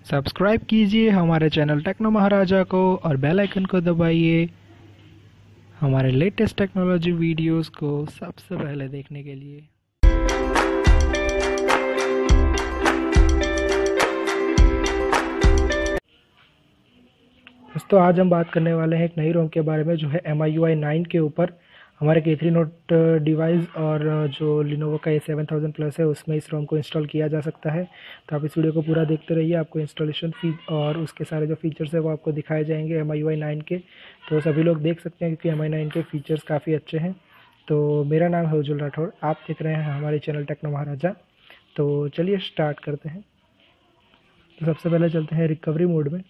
Subscribe कीजिए हमारे channel techno महाराजा को और बेल आइकन को दबाइए हमारे लेटेस्ट टेक्नोलॉजी वीडियोस को सबसे पहले देखने के लिए। दोस्तों आज हम बात करने वाले हैं एक नई रोम के बारे में जो है MIUI 9 के ऊपर हमारे K3 नोट डिवाइस और जो lenovo का A7000 प्लस है उसमें इस रोम को इंस्टॉल किया जा सकता है। तो आप इस वीडियो को पूरा देखते रहिए, आपको इंस्टॉलेशन फी और उसके सारे जो फीचर्स है वो आपको दिखाए जाएंगे MIUI 9 के। तो सभी लोग देख सकते हैं क्योंकि MIUI 9 के फीचर्स काफ़ी अच्छे हैं। तो मेरा नाम है उज्जवल राठौर, आप देख रहे हैं हमारे चैनल टेक्नो महाराजा। तो चलिए स्टार्ट करते हैं। तो सबसे पहले चलते हैं रिकवरी मोड में।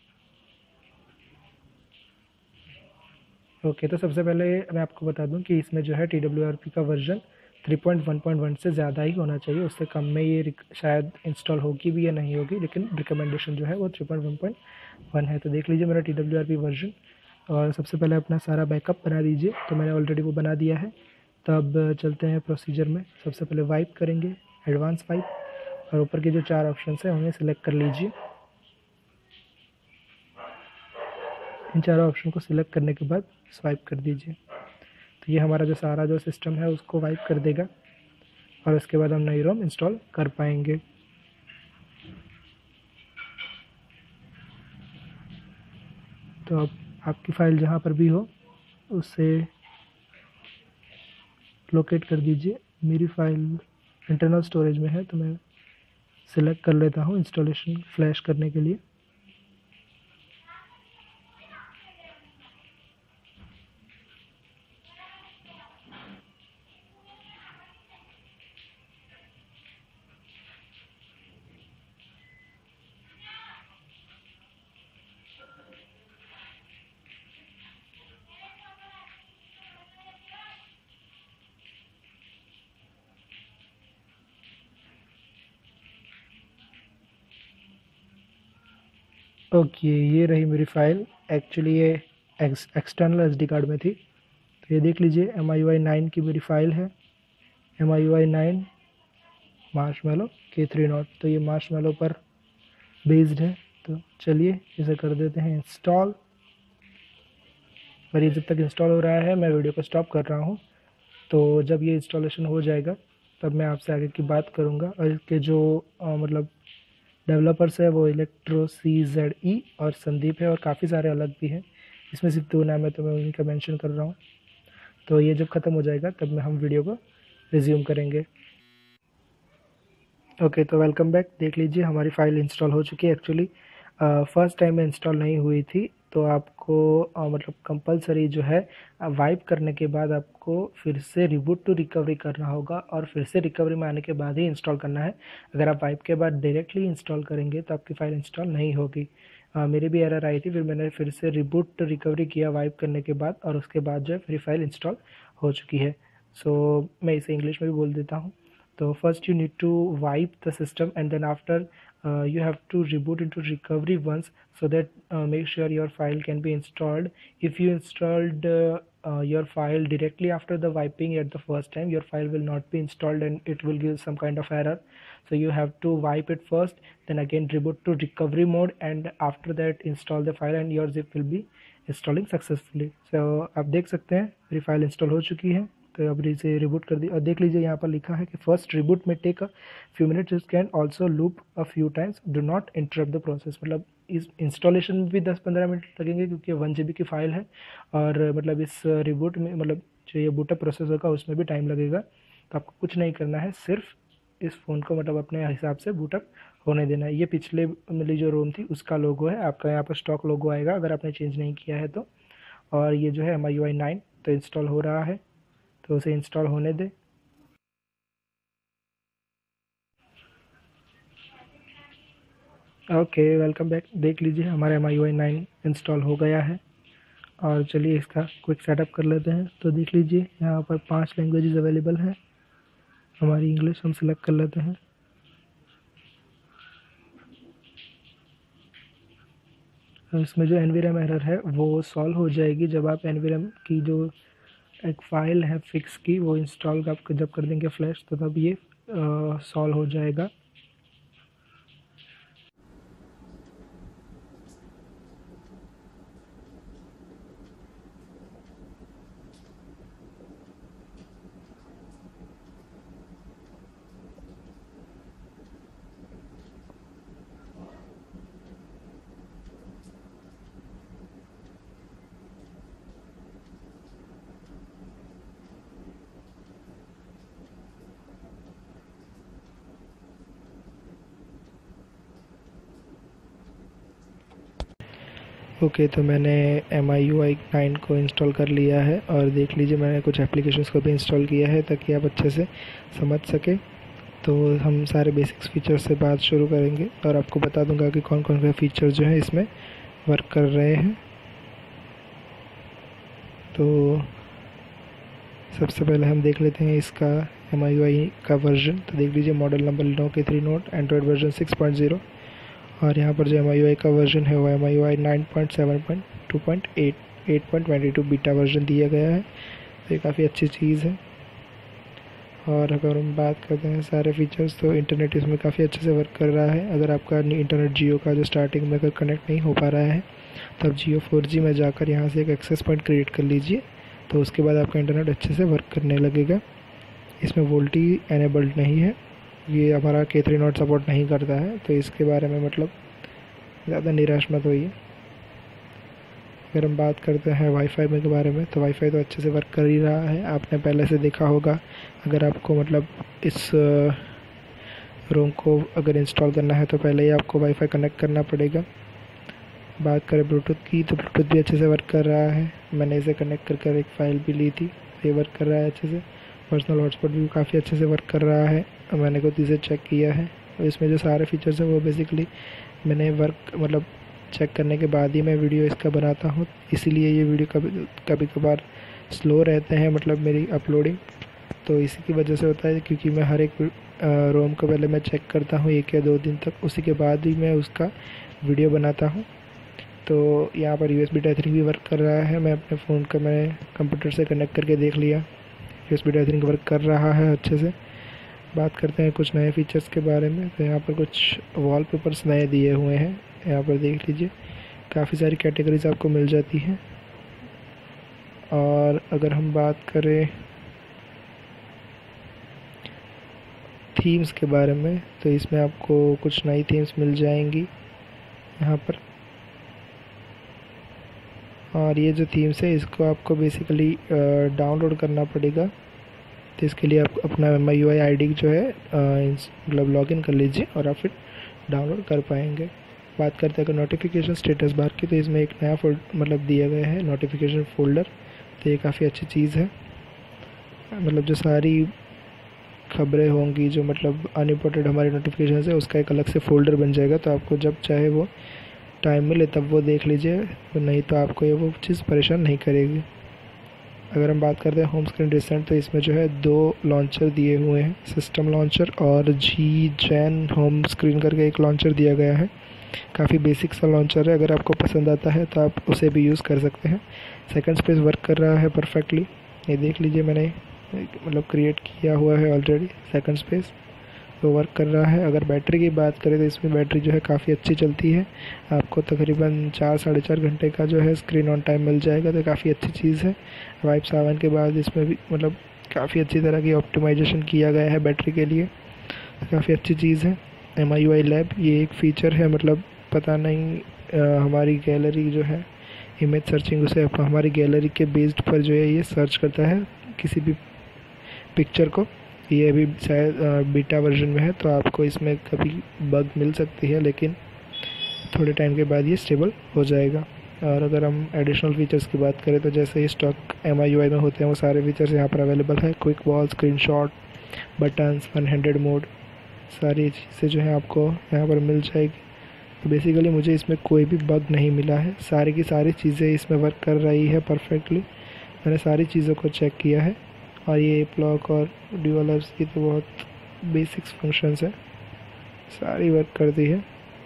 ओके, तो सबसे पहले मैं आपको बता दूं कि इसमें जो है TWRP का वर्जन 3.1.1 से ज़्यादा ही होना चाहिए। उससे कम में ये शायद इंस्टॉल होगी भी या नहीं होगी, लेकिन रिकमेंडेशन जो है वो 3.1.1 है। तो देख लीजिए मेरा TWRP वर्जन। और सबसे पहले अपना सारा बैकअप बना दीजिए, तो मैंने ऑलरेडी वो बना दिया है। तब चलते हैं प्रोसीजर में। सबसे पहले वाइप करेंगे, एडवांस वाइप, और ऊपर के जो 4 ऑप्शन हैं उन्हें सिलेक्ट कर लीजिए। इन चारों ऑप्शन को सिलेक्ट करने के बाद स्वाइप कर दीजिए। तो ये हमारा जो सारा जो सिस्टम है उसको वाइप कर देगा और उसके बाद हम नई रोम इंस्टॉल कर पाएंगे। तो अब आपकी फ़ाइल जहाँ पर भी हो उसे लोकेट कर दीजिए। मेरी फ़ाइल इंटरनल स्टोरेज में है तो मैं सिलेक्ट कर लेता हूँ इंस्टॉलेशन फ्लैश करने के लिए। ओके, ये रही मेरी फ़ाइल। एक्चुअली ये एक्सटर्नल SD कार्ड में थी। तो ये देख लीजिए MIUI 9 की मेरी फ़ाइल है, MIUI 9 मार्शमैलो K3 नोट। तो ये मार्शमैलो पर बेस्ड है। तो चलिए इसे कर देते हैं इंस्टॉल। और ये जब तक इंस्टॉल हो रहा है मैं वीडियो को स्टॉप कर रहा हूँ। तो जब ये इंस्टॉलेशन हो जाएगा तब मैं आपसे आगे की बात करूँगा। और इसके जो मतलब डेवलपर्स है वो इलेक्ट्रो CZE और संदीप है, और काफ़ी सारे अलग भी हैं। इसमें सिर्फ 2 नाम है तो मैं उन्हीं का मेंशन कर रहा हूँ। तो ये जब ख़त्म हो जाएगा तब में हम वीडियो को रिज्यूम करेंगे। ओके, तो वेलकम बैक। देख लीजिए हमारी फ़ाइल इंस्टॉल हो चुकी है। एक्चुअली फर्स्ट टाइम में इंस्टॉल नहीं हुई थी, तो आपको मतलब कंपलसरी जो है वाइप करने के बाद आपको फिर से रिबूट टू रिकवरी करना होगा और फिर से रिकवरी में आने के बाद ही इंस्टॉल करना है। अगर आप वाइप के बाद डायरेक्टली इंस्टॉल करेंगे तो आपकी फ़ाइल इंस्टॉल नहीं होगी। मेरी भी एरर आई थी, फिर मैंने फिर से रिबूट टू रिकवरी किया वाइप करने के बाद, और उसके बाद जो है मेरी फ़ाइल इंस्टॉल हो चुकी है। सो मैं इसे इंग्लिश में भी बोल देता हूँ। So first you need to wipe the system, and then after you have to reboot into recovery once, so that make sure your file can be installed. If you installed your file directly after the wiping at the first time, your file will not be installed and it will give some kind of error. So you have to wipe it first, then again reboot to recovery mode, and after that install the file and your zip will be installing successfully. So आप देख सकते हैं मेरी file install हो चुकी है। तो अब इसे रिबूट कर दी और देख लीजिए यहाँ पर लिखा है कि फर्स्ट रिबूट में take a few minutes, it can also loop a few times, do not interrupt the process. मतलब इस इंस्टॉलेशन में भी 10-15 मिनट लगेंगे क्योंकि 1 GB की फ़ाइल है, और मतलब इस रिबूट में मतलब जो ये बूटअप प्रोसेस होगा उसमें भी टाइम लगेगा। तो आपको कुछ नहीं करना है, सिर्फ इस फ़ोन को मतलब अपने हिसाब से बूटअप होने देना है। ये पिछले वाली जो रोम थी उसका लोगो है, आपका यहाँ पर स्टॉक लोगो आएगा अगर आपने चेंज नहीं किया है तो। और ये जो है MIUI 9 तो इंस्टॉल हो रहा है, तो उसे इंस्टॉल होने दे। Okay, welcome back. देख लीजिए हमारा MIUI 9 इंस्टॉल हो गया है। और चलिए इसका क्विक सेटअप कर लेते हैं। तो देख लीजिए यहाँ पर 5 लैंग्वेजेस अवेलेबल हैं। हमारी इंग्लिश हम सिलेक्ट कर लेते हैं। इसमें जो एनवीरम एरर है वो सॉल्व हो जाएगी जब आप एनवीरम की जो एक फ़ाइल है फिक्स की वो इंस्टॉल आप जब कर देंगे फ्लैश, तो तब ये सॉल्व हो जाएगा। ओके, तो मैंने MIUI 9 को इंस्टॉल कर लिया है और देख लीजिए मैंने कुछ एप्लीकेशंस को भी इंस्टॉल किया है ताकि आप अच्छे से समझ सकें। तो हम सारे बेसिक्स फीचर्स से बात शुरू करेंगे और आपको बता दूंगा कि कौन कौन से फीचर जो है इसमें वर्क कर रहे हैं। तो सबसे पहले हम देख लेते हैं इसका MIUI का वर्जन। तो देख लीजिए model number lenovo K3 Note, android version 6.0 और यहाँ पर जो MIUI का वर्जन है वो MIUI 9.7.2.8 8.22 बीटा वर्जन दिया गया है। तो ये काफ़ी अच्छी चीज़ है। और अगर हम बात करते हैं सारे फीचर्स, तो इंटरनेट इसमें काफ़ी अच्छे से वर्क कर रहा है। अगर आपका इंटरनेट जियो का जो स्टार्टिंग में अगर कनेक्ट नहीं हो पा रहा है तो आप जियो 4G में जाकर यहाँ से एक एक्सेस पॉइंट क्रिएट कर लीजिए, तो उसके बाद आपका इंटरनेट अच्छे से वर्क करने लगेगा। इसमें वोल्टी एनेबल्ड नहीं है, ये हमारा K3 Note सपोर्ट नहीं करता है, तो इसके बारे में मतलब ज़्यादा निराश मत होइए। अगर हम बात करते हैं वाईफाई के बारे में, तो वाईफाई तो अच्छे से वर्क कर ही रहा है। आपने पहले से देखा होगा। अगर आपको मतलब इस रोम को अगर इंस्टॉल करना है तो पहले ही आपको वाईफाई कनेक्ट करना पड़ेगा। बात करें ब्लूटूथ की, तो ब्लूटूथ भी अच्छे से वर्क कर रहा है। मैंने इसे कनेक्ट कर एक फ़ाइल भी ली थी, ये वर्क कर रहा है अच्छे से। पर्सनल हॉटस्पॉट भी काफ़ी अच्छे से वर्क कर रहा है, मैंने खुद इसे चेक किया है। और इसमें जो सारे फीचर्स हैं वो बेसिकली मैंने वर्क मतलब चेक करने के बाद ही मैं वीडियो इसका बनाता हूँ, इसीलिए ये वीडियो कभी कभार स्लो रहते हैं मतलब मेरी अपलोडिंग। तो इसी की वजह से होता है क्योंकि मैं हर एक रोम को पहले मैं चेक करता हूँ 1 या 2 दिन तक, उसी के बाद ही मैं उसका वीडियो बनाता हूँ। तो यहाँ पर USB Type-3 भी वर्क कर रहा है। मैं अपने फ़ोन का मैंने कंप्यूटर से कनेक्ट करके देख लिया, USB Type-3 वर्क कर रहा है अच्छे से। बात करते हैं कुछ नए फीचर्स के बारे में। तो यहाँ पर कुछ वॉलपेपर्स नए दिए हुए हैं, यहाँ पर देख लीजिए काफ़ी सारी कैटेगरीज आपको मिल जाती हैं। और अगर हम बात करें थीम्स के बारे में, तो इसमें आपको कुछ नई थीम्स मिल जाएंगी यहाँ पर। और ये जो थीम्स है इसको आपको बेसिकली डाउनलोड करना पड़ेगा। तो इसके लिए आप अपना MIUI ID जो है मतलब लॉगिन कर लीजिए और आप फिर डाउनलोड कर पाएंगे। बात करते हैं अगर नोटिफिकेशन स्टेटस बार की, तो इसमें एक नया मतलब दिया गया है नोटिफिकेशन फ़ोल्डर। तो ये काफ़ी अच्छी चीज़ है। मतलब जो सारी खबरें होंगी जो मतलब अनइम्पोर्टेंट हमारी नोटिफिकेशन है उसका एक अलग से फ़ोल्डर बन जाएगा, तो आपको जब चाहे वो टाइम मिले तब वो देख लीजिए, तो नहीं तो आपको ये वो चीज़ परेशान नहीं करेगी। अगर हम बात करते हैं होम स्क्रीन रिसेंट, तो इसमें जो है 2 लॉन्चर दिए हुए हैं, सिस्टम लॉन्चर और Gen होम स्क्रीन करके एक लॉन्चर दिया गया है। काफ़ी बेसिक सा लॉन्चर है, अगर आपको पसंद आता है तो आप उसे भी यूज़ कर सकते हैं। सेकंड स्पेस वर्क कर रहा है परफेक्टली, ये देख लीजिए मैंने मतलब क्रिएट किया हुआ है ऑलरेडी। सेकंड स्पेस तो वर्क कर रहा है। अगर बैटरी की बात करें तो इसमें बैटरी जो है काफ़ी अच्छी चलती है, आपको तकरीबन 4-4.5 घंटे का जो है स्क्रीन ऑन टाइम मिल जाएगा, तो काफ़ी अच्छी चीज़ है। वाइप 7 के बाद इसमें भी मतलब काफ़ी अच्छी तरह की ऑप्टिमाइजेशन किया गया है बैटरी के लिए, तो काफ़ी अच्छी चीज़ है। MIUI लैब ये एक फ़ीचर है, मतलब पता नहीं हमारी गैलरी जो है इमेज सर्चिंग उसे हमारी गैलरी के बेस्ड पर जो है ये सर्च करता है किसी भी पिक्चर को। ये अभी शायद बीटा वर्जन में है, तो आपको इसमें कभी बग मिल सकती है, लेकिन थोड़े टाइम के बाद ये स्टेबल हो जाएगा। और अगर हम एडिशनल फीचर्स की बात करें, तो जैसे ही स्टॉक MIUI में होते हैं वो सारे फीचर्स यहाँ पर अवेलेबल है। Quick wall, screenshot, buttons, one handed mode, सारी चीज़ें जो है आपको यहाँ पर मिल जाएगी। तो बेसिकली मुझे इसमें कोई भी बग नहीं मिला है, सारी की सारी चीज़ें इसमें वर्क कर रही है परफेक्टली। मैंने सारी चीज़ों को चेक किया है। और ये ब्लॉक और ड्यूअल एप्स की तो बहुत बेसिक्स फंक्शंस है, सारी वर्क करती है।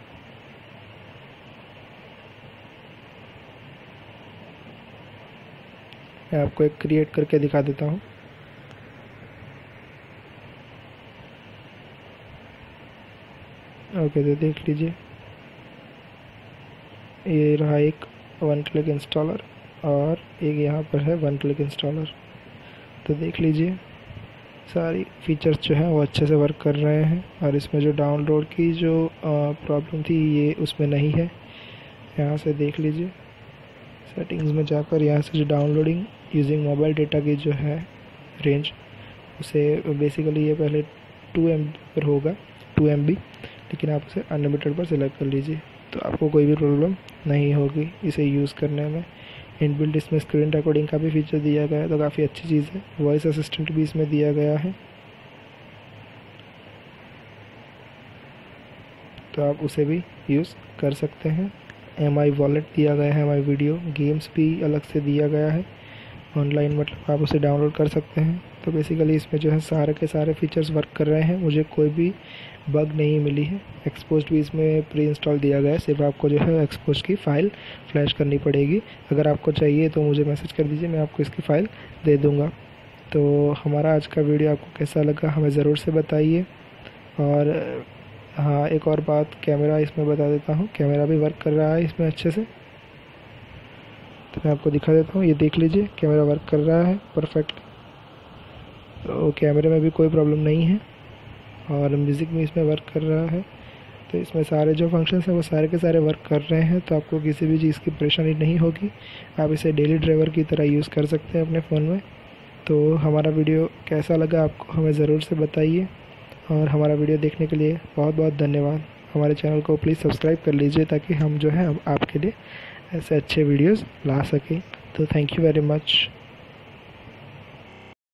मैं आपको एक क्रिएट करके दिखा देता हूँ। ओके, तो देख लीजिए ये रहा एक 1 क्लिक इंस्टॉलर और एक यहाँ पर है 1 क्लिक इंस्टॉलर। तो देख लीजिए सारी फीचर्स जो हैं वो अच्छे से वर्क कर रहे हैं। और इसमें जो डाउनलोड की जो प्रॉब्लम थी ये उसमें नहीं है। यहाँ से देख लीजिए सेटिंग्स में जाकर यहाँ से जो डाउनलोडिंग यूजिंग मोबाइल डेटा की जो है रेंज, उसे बेसिकली ये पहले 2 MB पर होगा, 2 MB, लेकिन आप उसे अनलिमिटेड पर सिलेक्ट कर लीजिए तो आपको कोई भी प्रॉब्लम नहीं होगी इसे यूज़ करने में। इनबिल्ट इसमें स्क्रीन रिकॉर्डिंग का भी फीचर दिया गया है, तो काफ़ी अच्छी चीज़ है। वॉइस असिस्टेंट भी इसमें दिया गया है, तो आप उसे भी यूज़ कर सकते हैं। MI वॉलेट दिया गया है, MI वीडियो गेम्स भी अलग से दिया गया है ऑनलाइन, मतलब आप उसे डाउनलोड कर सकते हैं। तो बेसिकली इसमें जो है सारे के सारे फीचर्स वर्क कर रहे हैं, मुझे कोई भी बग नहीं मिली है। एक्सपोज्ड भी इसमें प्री इंस्टॉल दिया गया है, सिर्फ आपको जो है एक्सपोज की फ़ाइल फ्लैश करनी पड़ेगी। अगर आपको चाहिए तो मुझे मैसेज कर दीजिए, मैं आपको इसकी फ़ाइल दे दूँगा। तो हमारा आज का वीडियो आपको कैसा लगा हमें ज़रूर से बताइए। और हाँ, एक और बात, कैमरा इसमें बता देता हूँ, कैमरा भी वर्क कर रहा है इसमें अच्छे से। तो मैं आपको दिखा देता हूँ, ये देख लीजिए कैमरा वर्क कर रहा है परफेक्ट। तो कैमरे में भी कोई प्रॉब्लम नहीं है, और म्यूज़िक भी इसमें वर्क कर रहा है। तो इसमें सारे जो फंक्शंस हैं वो सारे के सारे वर्क कर रहे हैं, तो आपको किसी भी चीज़ की परेशानी नहीं होगी। आप इसे डेली ड्राइवर की तरह यूज़ कर सकते हैं अपने फ़ोन में। तो हमारा वीडियो कैसा लगा आपको हमें ज़रूर से बताइए, और हमारा वीडियो देखने के लिए बहुत बहुत धन्यवाद। हमारे चैनल को प्लीज़ सब्सक्राइब कर लीजिए, ताकि हम जो है आपके लिए ऐसे अच्छे वीडियोस ला सकें। तो थैंक यू वेरी मच।